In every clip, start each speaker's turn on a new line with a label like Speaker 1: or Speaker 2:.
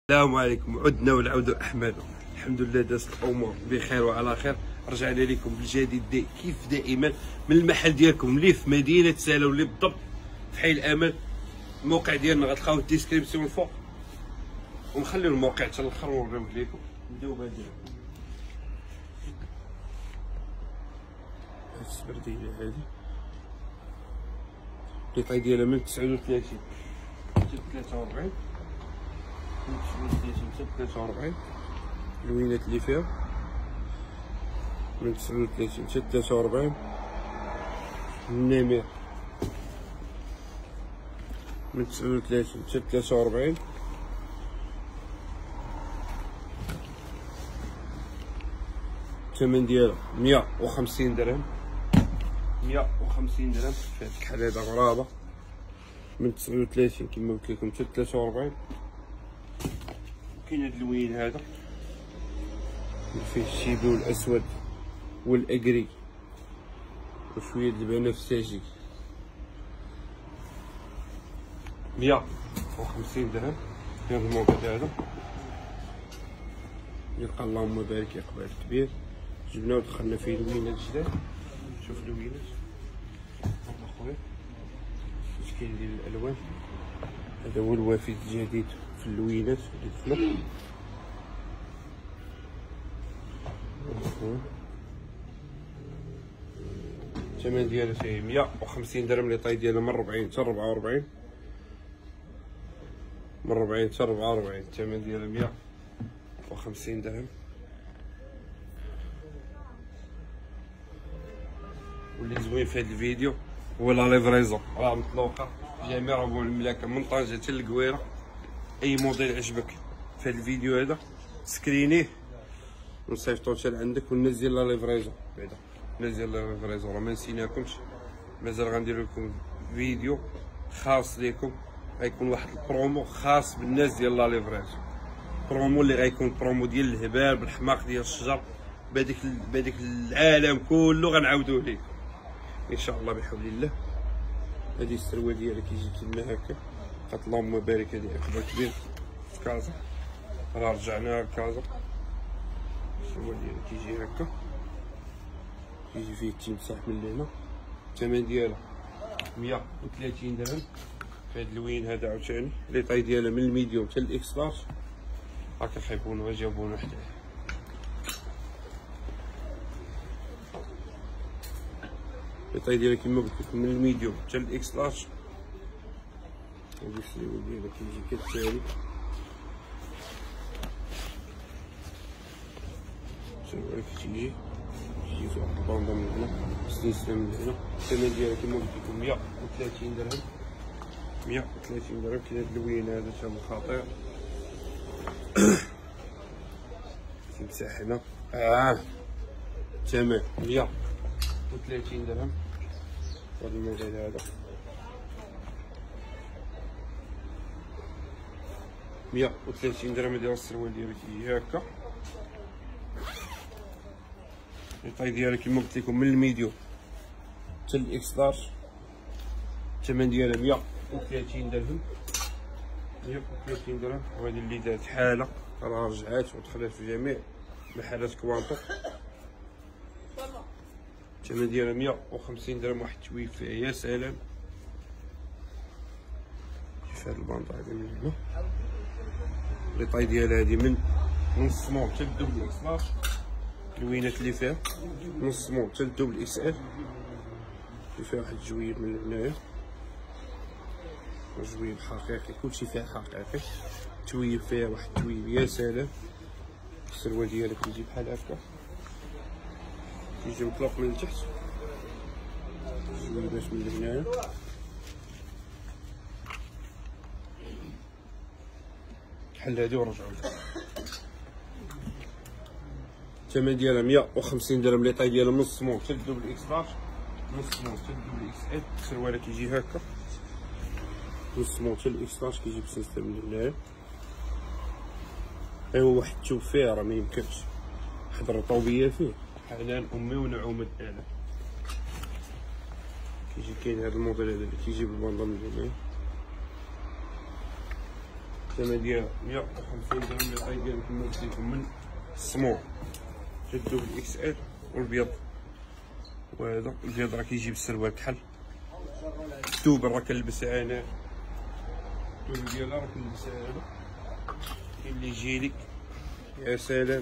Speaker 1: السلام عليكم. عدنا والعود احمد. الحمد لله دازت الامور بخير وعلى خير. رجعنا لكم بالجديد كيف دائما من المحل ديالكم اللي في مدينه سالا واللي بالضبط في حي الامل. الموقع ديالنا غتلقاوه في الديسكريبسيون الفوق، ونخليو الموقع حتى الاخر ونوريوه لكم. نبداو بهذه السبرديه هذه اللي طاي ديالها من 39 حتى 43 من 39 حتى 43. اللوينات اللي فيها من 39 حتى 43. النمر من 39 حتى 43. الثمن ديالها 150 درهم. 150 درهم في هاد الكحل هذا غرابة من 39 كما قلت لكم حتى 43. كاين هاد اللوين هذا فيه الشيبي والاسود والاكري وشويه د البنفسجي. 150 درهم في هذا الموقع هذا. يلقى اللهم بارك اقبال كبير. جبناه ودخلنا فيه لوينات جداد. شوف لوينات اخويا واش كاين ديال الالوان. هذا هو الوافد الجديد في اللوينات اللي دخلوا. الثمن ديالها فيه 150 درهم اللي طاي ديالها من 40 حتى 44. من 40 حتى 44 الثمن ديالها 150 درهم. واللي زوين في هذا الفيديو هو لا ليفريزون راه مطلوقه في جميع ربوع المملكه من طنجه حتى للقويره. اي موديل عجبك في هذا الفيديو هذا سكرينيه ونصيفطو حتى لعندك وننزل لا ليفريزون. بعدا ننزل لا ليفريزون راه ما نسيناكمش. مازال غندير لكم فيديو خاص ليكم، غيكون واحد البرومو خاص بالناس ديال لا ليفريزون. برومو اللي غيكون برومو ديال الهبال بالحماق ديال الشجر بهذيك العالم كله غنعاودوه ليكم ان شاء الله بحول الله. هذه السروال ديالها كيجي لنا هكا قالت اللهم بارك. هذه اكبر كبير في كازا، راه رجعناها لكازا. السروال ديالها كيجي هكا، كيجي فيه التمساح من هنا. الثمن ديالها 130 درهم في هذا اللوين هذا عاوتاني لي طاي ديالها من الميديوم حتى الاكس لارج. هاكا خايبون جابونا حداه. الطاي ديالها كيما قلت لكم من الميديوم حتى الاكس لارج. هادي السليوه ديالها كيجي كالتالي. السلوال كتجي في واحد الباندا من هنا سلسله من هنا. الثمن ديالها كيما قلت لكم 130 درهم. 130 درهم. كاين هاد اللوين هذا تا هو خطير. تمساح هنا تمام 130 درهم. هذا الموديل هذا 130 درهم. ديال السروال ديالو كيجي هكا. الطاي ديالها كيما قلت لكم من الميديوم حتى الاكس لارج. الثمن ديالها 130 درهم. 130 درهم. وهذه اللي دارت حاله راه رجعات ودخلت في جميع محلات كوانطو. الثمن ديالها 150 درهم. واحد التويف فيها يا سلام. شوف هاد الباندا هادي من هنا. لي طاي ديالها هادي من نص مون حتى للدوبل اكس لارج. اللوينات اللي فيها نص مون حتى للدوبل اكس ال. اللي فيها واحد الجويب من هنايا، جويب حقيقي، كلشي فيها حقيقي. تويب فيها واحد التويب يا سلام. السروال ديالها كيجي بحال هكا، كيجي مطلوق من التحت، جويبات من هنايا. بحال هادي ورجعو لها. الثمن ديالها 150 درهم. لي طاي ديالها من نص مون حتى للدوبل اكس لارج. نص مون حتى للدوبل اكس ال. السروال كيجي هكا نص مون حتى الاكس لارج كيجي بسلسله من هنايا. ايوا واحد التوب فيه راه ميمكنش واحد الرطوبيه فيه. حنان امي ونعومه انا. كيجي كاين هذا الموديل هذا اللي كيجي بالباندا من هنايا. الثمن ديالها 150 درهم اللي طاي ديالو كما قلت لكم من السمول جدو بالاكس ال. والبيض وهذا البيض راه كيجي بالسروال كحل. الدوبل راه كنلبسها انا، الدوبل ديالها راه كنلبسها انا. كاين اللي يجي لك يا سلام.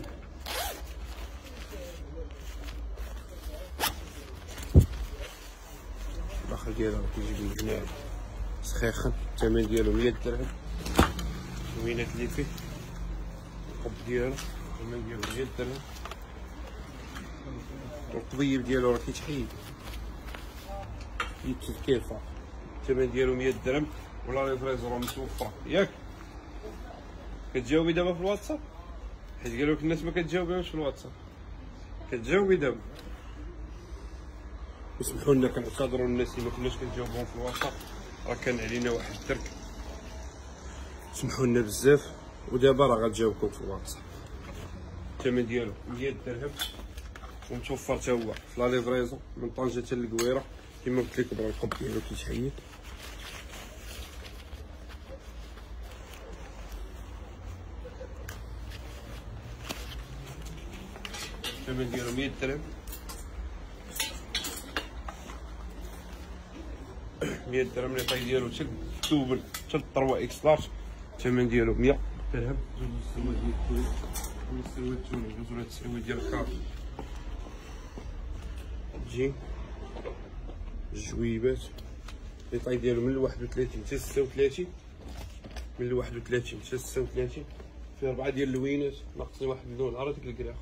Speaker 1: الداخل ديالها راه كيجي من هنا سخيخن. الثمن ديالو 100 درهم. الوينات اللي فيه القب ديالو الثمن ديالو 100 درهم. والقضيب ديالو راه كيتحيد يتكيفا. الثمن ديالو 100 درهم. ولا ليفريزون راه متوفره ياك. كتجاوبي دابا في الواتساب حيت قالوا لك الناس ما كتجاوبيوش في الواتساب. كتجاوبي دابا. اسمحوا لنا كنعتذروا الناس اللي ما كناش كنجاوبهم في الواتساب، راه كان علينا واحد الترك. سمحوا لنا بزاف. ودابا راه غتجاوبكم في الواتساب. الثمن ديالو 100 درهم ومتوفر حتى هو في لا ليفريزون من طنجة حتى للكويره كما قلت لكم. راه القب ديالو كيتحيد. الثمن ديالو 100 درهم. 100 درهم اللي طاي ديالو حتى الدوبل حتى الطروا اكس لارج. الثمن ديالو 100 درهم. جوج السروال ديال التوني والسروال التوني جوج ولا السروال ديال الكار. تجي الجويبات اللي طاي ديالو من 31 حتى 36. من 31 حتى 36 فيه 4 ديال اللوينات ناقصين واحد اللون على ديك الكراخ.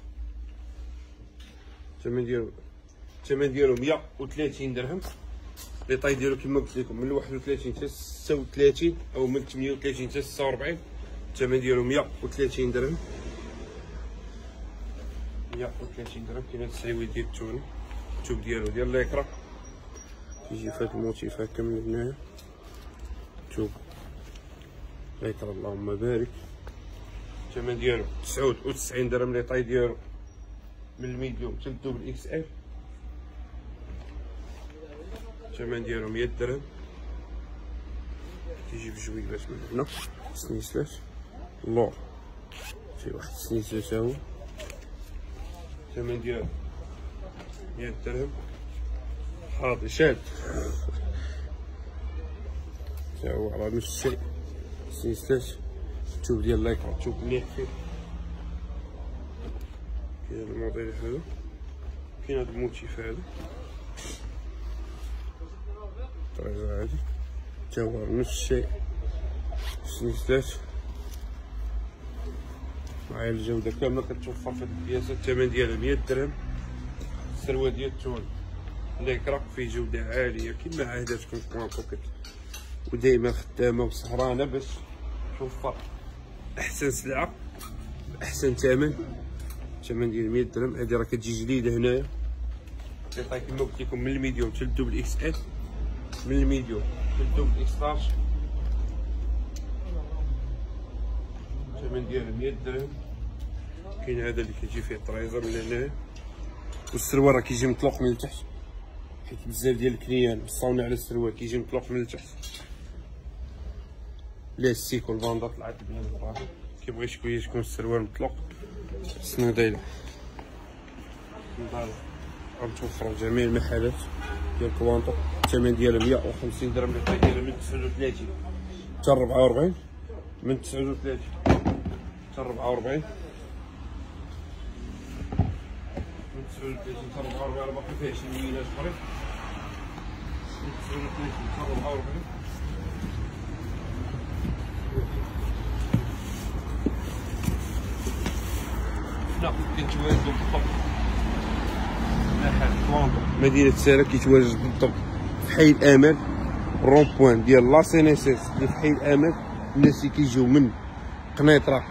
Speaker 1: الثمن ديالو 130 درهم. لي طاي ديالو كما قلت لكم من 31 حتى 36 او من 38 حتى 46. الثمن ديالو 130 درهم. 130 درهم. كاين هاد السعيويد ديال التوني التوب ديالو ديال ليكرا كيجي في هاد الموتيف هكا من هنايا. توب ليكرا اللهم بارك. الثمن ديالو 99 درهم. لي طاي ديالو من الميديوم حتى الدوبل اكس ال. الثمن ديالو 100 درهم. كيجي بجويبات من هنا سنيسلات اللور فيه واحد السنيسلات تا هو. الثمن ديالو 100 درهم. حاضي شاد تا هو على نفس الشيء سنيسلات. التوب ديال لايكرا التوب مليح فيه. كاين هاد الموديل هذا كاين هاد الموتيف هذا طريقة عادي تا هو نفس الشيء سنيسلات معايا. الجودة كاملة كتوفر في هاد البياسات. الثمن ديالها 100 درهم. السروال ديال التون ليكرا فيه جودة عالية كما عاداتكم في بوان بوكيت ودايما خدامة وسهرانة باش توفر أحسن سلعة بأحسن ثمن. الثمن ديال 100 درهم. هادي راه كتجي جديدة هنايا. كيعطي كما قلت لكم من الميديوم حتى للدوبل اكس ال. من الميديوم حتى للدوبل اكس لارج. الثمن ديالها 100 درهم. كاين هذا اللي كيجي فيه طريزه من هنايا. والسروال راه كيجي مطلوق من التحت حيت بزاف ديال الكليان وصاونا على السروال كيجي مطلوق من التحت. لاستيك والباندا طلعت بنادم الراجل كيبغي شويه يكون السروال مطلوق. السناديله غنتوفروا في جميع المحلات ديال كوانطو. الثمن ديالها 150 درهم. اللي طاي ديالها من 39 حتى 44. من 39 حتى 44. من 39 حتى 44 باقي فيه 20 ميلات اخرين. من 39 حتى 44. لا كنتواجدوا بالضبط مدينة سارة. كيتواجد بالضبط في حي الأمل رون بوان ديال لا سي نيسيس اللي في حي الأمل. الناس اللي كيجيو من قنيطرة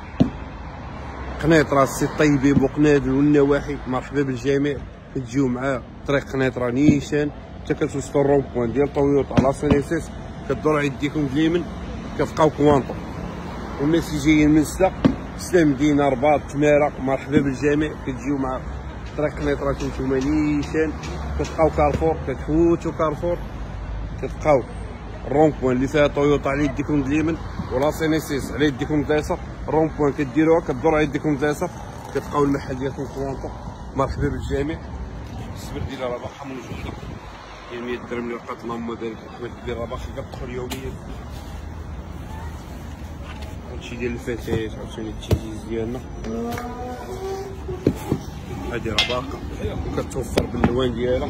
Speaker 1: السي طيبي بوقنادل والنواحي مرحبا بالجميع. كتجيو مع طريق قنيطرة نيشان حتى كتوصلوا الرون بوان ديال طويوطا لا سي نيسيس. كدوروا يديكم في اليمين كتلقاو كوانطو. والناس اللي جايين من سلا مدينة رباط تمارة مرحبا بالجميع. كتجيو مع طريق قنيطرة نتوما نيشان كتلقاو كارفور. كتفوتوا كارفور كتلقاو الرون بوان اللي فيها طويوطا على يديكم اليمين ولا سينيسيس على يديكم اليسار. الرون بوان كديروها كدور على يديكم اليسار كتلقاو المحل ديالكم كوانطا. مرحبا بالجميع. السبر ديال رباح موجوده هي 100 درهم اللي لقات ماما ديال الحكمه ديال رباح كتدخل يوميا. هادشي ديال الفتيات عاوتاني التيجيز ديالنا. هادي رباقه كتوفر باللوان ديالها.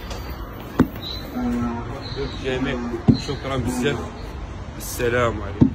Speaker 1: الجميع شكرا بزاف. السلام عليكم.